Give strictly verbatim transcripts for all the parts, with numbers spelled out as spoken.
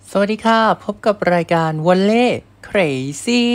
สวัสดีค่ะพบกับรายการวอลเล่เครซี่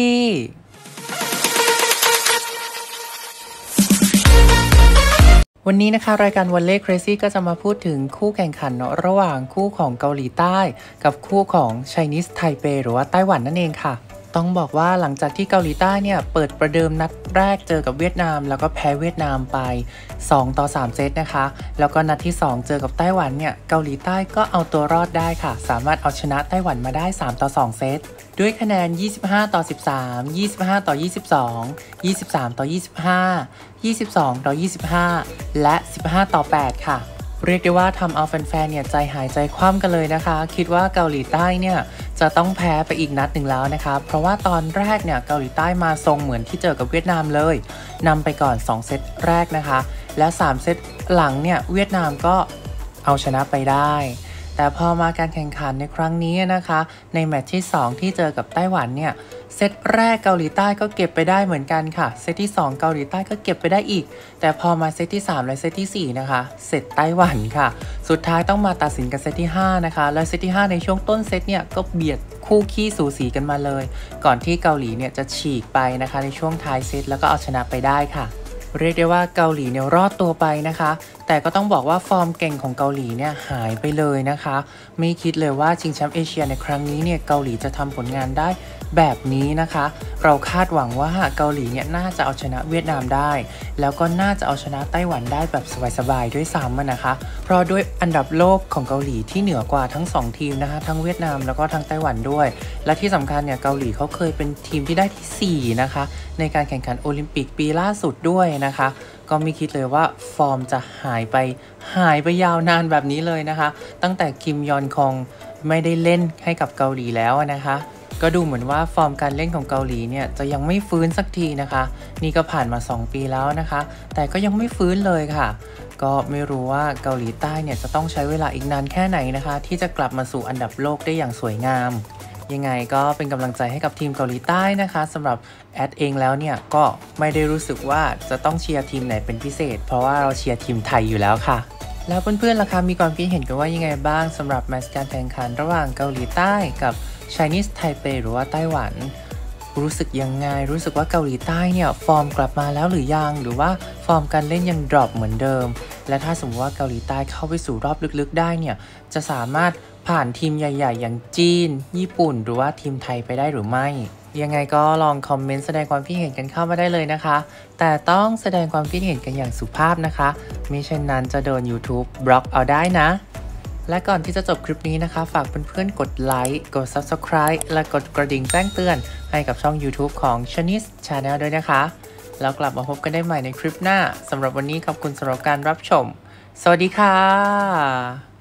วันนี้นะคะรายการวอลเล่เครซี่ก็จะมาพูดถึงคู่แข่งขันระหว่างคู่ของเกาหลีใต้กับคู่ของ Chinese Taipei หรือว่าไต้หวันนั่นเองค่ะต้องบอกว่าหลังจากที่เกาหลีใต้เนี่ยเปิดประเดิมนัดแรกเจอกับเวียดนามแล้วก็แพ้เวียดนามไปสองต่อสามเซตนะคะแล้วก็นัดที่สองเจอกับไต้หวันเนี่ยเกาหลีใต้ก็เอาตัวรอดได้ค่ะสามารถเอาชนะไต้หวันมาได้สามต่อสองเซตด้วยคะแนนยี่สิบห้าต่อสิบสาม ยี่สิบห้าต่อยี่สิบสอง ยี่สิบสามต่อยี่สิบห้า ยี่สิบสองต่อยี่สิบห้าและสิบห้าต่อแปดค่ะเรียกได้ว่าทำเอาแฟนๆเนี่ยใจหายใจคว่ำกันเลยนะคะคิดว่าเกาหลีใต้เนี่ยจะต้องแพ้ไปอีกนัดหนึ่งแล้วนะคะเพราะว่าตอนแรกเนี่ยเกาหลีใต้มาทรงเหมือนที่เจอกับเวียดนามเลยนำไปก่อนสองเซตแรกนะคะและสามเซตหลังเนี่ยเวียดนามก็เอาชนะไปได้แต่พอมาการแข่งขันในครั้งนี้นะคะในแมตช์ที่สองที่เจอกับไต้หวันเนี่ยเซตแรกเกาหลีใต้ก็เก็บไปได้เหมือนกันค่ะเซตที่สองเกาหลีใต้ก็เก็บไปได้อีกแต่พอมาเซตที่สามและเซตที่สี่นะคะเซตไต้หวันค่ะสุดท้ายต้องมาตัดสินกันเซตที่ห้านะคะและเซตที่ห้าในช่วงต้นเซตเนี่ยก็เบียดคู่ขี้สูสีกันมาเลยก่อนที่เกาหลีเนี่ยจะฉีกไปนะคะในช่วงท้ายเซตแล้วก็เอาชนะไปได้ค่ะเรียกได้ว่าเกาหลีเนี่ยรอดตัวไปนะคะแต่ก็ต้องบอกว่าฟอร์มเก่งของเกาหลีเนี่ยหายไปเลยนะคะไม่คิดเลยว่าชิงแชมป์เอเชียในครั้งนี้เนี่ยเกาหลีจะทำผลงานได้แบบนี้นะคะเราคาดหวังว่าเกาหลีเนี่ยน่าจะเอาชนะเวียดนามได้แล้วก็น่าจะเอาชนะไต้หวันได้แบบสบายๆด้วยซ้ำนะคะเพราะด้วยอันดับโลกของเกาหลีที่เหนือกว่าทั้งสองทีมนะคะทั้งเวียดนามแล้วก็ทั้งไต้หวันด้วยและที่สำคัญเนี่ยเกาหลีเขาเคยเป็นทีมที่ได้ที่สี่นะคะในการแข่งขันโอลิมปิกปีล่าสุดด้วยนะคะก็ไม่คิดเลยว่าฟอร์มจะหายไปหายไปยาวนานแบบนี้เลยนะคะตั้งแต่คิมยอนคองไม่ได้เล่นให้กับเกาหลีแล้วนะคะก็ดูเหมือนว่าฟอร์มการเล่นของเกาหลีเนี่ยจะยังไม่ฟื้นสักทีนะคะนี่ก็ผ่านมาสองปีแล้วนะคะแต่ก็ยังไม่ฟื้นเลยค่ะก็ไม่รู้ว่าเกาหลีใต้เนี่ยจะต้องใช้เวลาอีกนานแค่ไหนนะคะที่จะกลับมาสู่อันดับโลกได้อย่างสวยงามยังไงก็เป็นกำลังใจให้กับทีมเกาหลีใต้นะคะสำหรับแอดเองแล้วเนี่ยก็ไม่ได้รู้สึกว่าจะต้องเชียร์ทีมไหนเป็นพิเศษเพราะว่าเราเชียร์ทีมไทยอยู่แล้วค่ะแล้วเพื่อนๆล่ะคะมีความคิดเห็นกันว่ายังไงบ้างสำหรับแมตช์การแข่งขันระหว่างเกาหลีใต้กับ Chinese Taipei หรือว่าไต้หวันรู้สึกยังไงรู้สึกว่าเกาหลีใต้เนี่ยฟอร์มกลับมาแล้วหรือยังหรือว่าฟอร์มการเล่นยังดรอปเหมือนเดิมและถ้าสมมติว่าเกาหลีใต้เข้าไปสู่รอบลึกๆได้เนี่ยจะสามารถผ่านทีมใหญ่ๆอย่างจีนญี่ปุ่นหรือว่าทีมไทยไปได้หรือไม่ยังไงก็ลองคอมเมนต์แสดงความคิดเห็นกันเข้ามาได้เลยนะคะแต่ต้องแสดงความคิดเห็นกันอย่างสุภาพนะคะมิฉะนั้นจะโดน YouTube บล็อกเอาได้นะและก่อนที่จะจบคลิปนี้นะคะฝากเพื่อนๆกดไลค์กด ซับสไครบ์ และกดกระดิ่งแจ้งเตือนให้กับช่อง YouTube ของ Chinese Channel ด้วยนะคะแล้วกลับมาพบกันได้ใหม่ในคลิปหน้าสำหรับวันนี้ขอบคุณสำหรับการรับชมสวัสดีค่ะ